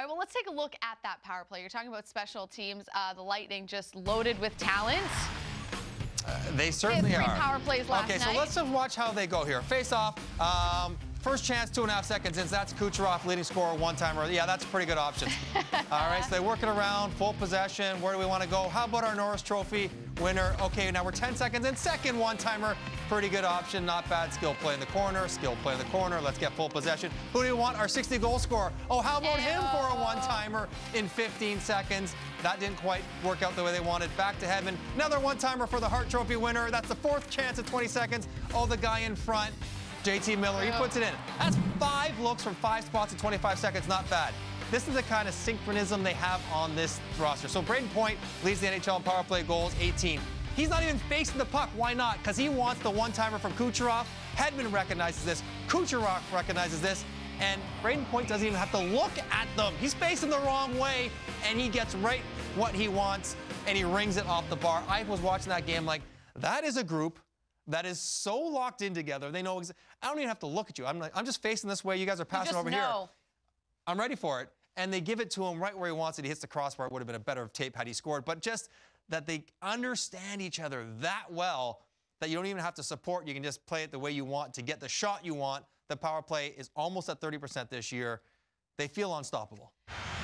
right, well, let's take a look at that power play. You're talking about special teams. The Lightning just loaded with talent. They certainly are. They had 3 power plays last night. Okay, so let's just watch how they go here. Face off. First chance, 2.5 seconds in. That's Kucherov, leading scorer, one-timer. Yeah, that's a pretty good option. All right, so they work it around, full possession. Where do we want to go? How about our Norris Trophy winner? Okay, now we're 10 seconds in. Second one-timer, pretty good option. Not bad. Skill play in the corner. Skill play in the corner. Let's get full possession. Who do we want? Our 60-goal scorer. Oh, how about him for a one-timer in 15 seconds? That didn't quite work out the way they wanted. Back to heaven. Another one-timer for the Hart Trophy winner. That's the 4th chance at 20 seconds. Oh, the guy in front. JT Miller, he puts it in. That's 5 looks from 5 spots in 25 seconds. Not bad. This is the kind of synchronism they have on this roster. So Braden Point leads the NHL in power play goals, 18. He's not even facing the puck. Why not? Because he wants the one-timer from Kucherov. Hedman recognizes this. Kucherov recognizes this. And Braden Point doesn't even have to look at them. He's facing the wrong way, and he gets right what he wants, and he rings it off the bar. I was watching that game like, that is a group that is so locked in together. They know. I don't even have to look at you. I'm just facing this way. You guys are passing over here. I'm ready for it. And they give it to him right where he wants it. He hits the crossbar. It would have been a better tape had he scored. But just that they understand each other that well that you don't even have to support. You can just play it the way you want to get the shot you want. The power play is almost at 30% this year. They feel unstoppable.